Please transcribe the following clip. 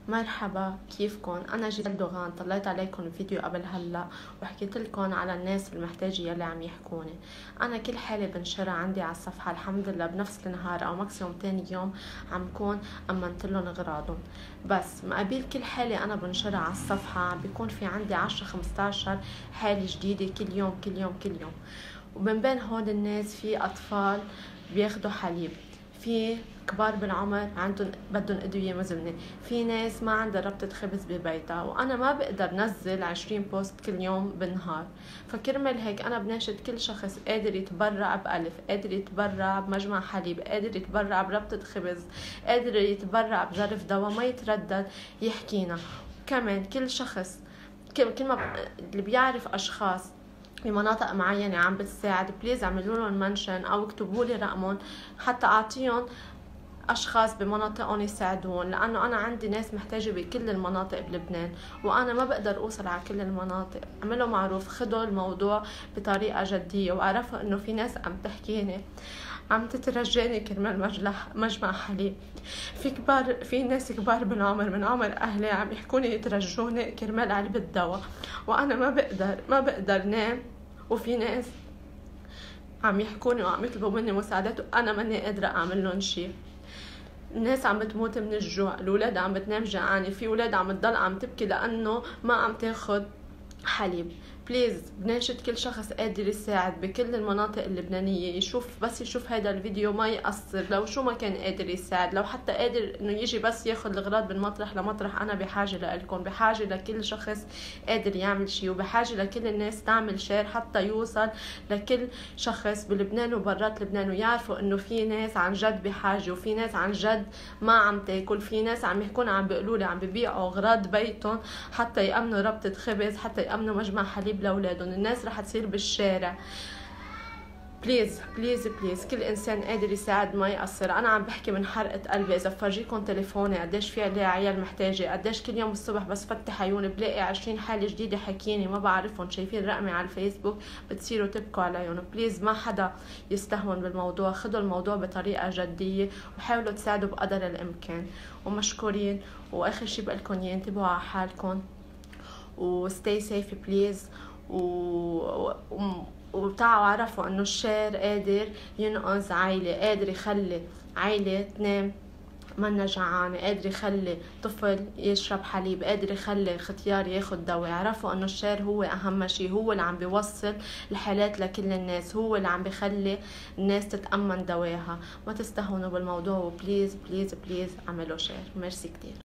مرحبا، كيفكن؟ انا جيت دوغان طلعت عليكم فيديو قبل هلا وحكيت لكم على الناس المحتاجه يلي عم يحكوني. انا كل حاله بنشرها عندي على الصفحه الحمد لله بنفس النهار او ماكسيموم تاني يوم عم كون امنت لهم اغراضهم. بس مقابل كل حاله انا بنشرها على الصفحه عم بيكون في عندي 10-15 حاله جديده كل يوم كل يوم كل يوم. ومن بين هول الناس في اطفال بياخدوا حليب، في كبار بالعمر عندهم بدهم ادويه مزمنه، في ناس ما عندها ربطه خبز ببيتها، وانا ما بقدر نزل 20 بوست كل يوم بالنهار. فكرمال هيك انا بناشد كل شخص قادر يتبرع بألف، قادر يتبرع بمجمع حليب، قادر يتبرع بربطه خبز، قادر يتبرع بظرف دواء، ما يتردد يحكينا. كمان كل شخص كل ما اللي بيعرف اشخاص بمناطق معينة عم بتساعد، بليز اعملوا لهم منشن او اكتبوا لي رقمهم حتى اعطيهم اشخاص بمناطقهم يساعدون، لانه انا عندي ناس محتاجه بكل المناطق بلبنان وانا ما بقدر اوصل على كل المناطق. اعملوا معروف، خدوا الموضوع بطريقه جديه، واعرفوا انه في ناس عم تحكيني عم تترجاني كرمال مجمع حليب. في ناس كبار بالعمر من عمر اهلي عم يحكوني يترجوني كرمال علبة دواء، وانا ما بقدر نام. وفي ناس عم يحكوني وعم يطلبوا مني مساعدات وانا ماني قادره اعمل لهم شيء. الناس عم بتموت من الجوع، الاولاد عم بتنام جوعانه، في اولاد عم تضل عم تبكي لانه ما عم تاخد حليب. بليز بناشد كل شخص قادر يساعد بكل المناطق اللبنانية يشوف هذا الفيديو ما يقصر، لو شو ما كان قادر يساعد، لو حتى قادر انه يجي بس ياخد الغراض من مطرح لمطرح. انا بحاجة لكم، بحاجة لكل شخص قادر يعمل شيء، وبحاجة لكل الناس تعمل شير حتى يوصل لكل شخص بلبنان وبرات لبنان، ويعرفوا انه في ناس عن جد بحاجة، وفي ناس عن جد ما عم تاكل، في ناس عم يحكون عم بيقولوا لي عم ببيعوا اغراض بيتهم حتى يأمنوا ربطة خبز، حتى يأمنوا مجمع حليب لاولادهم. الناس رح تصير بالشارع. بليز بليز بليز كل انسان قادر يساعد ما يقصر. انا عم بحكي من حرقة قلبي، اذا بفرجيكم تليفوني قديش في عليه عيال محتاجة، قديش كل يوم الصبح بس فتح عيوني بلاقي 20 حالة جديدة حكيني ما بعرفهم، شايفين رقمي على الفيسبوك بتصيروا تبكوا عليهم. بليز ما حدا يستهون بالموضوع، خدوا الموضوع بطريقة جدية وحاولوا تساعدوا بقدر الامكان، ومشكورين. واخر شي بقلكن انتبهوا على حالكم وستي سيف بليز. وبتاعوا عرفوا انه الشير قادر ينقذ عائلة، قادر يخلي عائلة تنام منا جعانة، قادر يخلي طفل يشرب حليب، قادر يخلي ختيار ياخد دواء. عرفوا انه الشير هو اهم شيء، هو اللي عم بيوصل الحالات لكل الناس، هو اللي عم بيخلي الناس تتأمن دواها. ما تستهونوا بالموضوع، وبليز بليز بليز اعملوا شير. ميرسي كتير.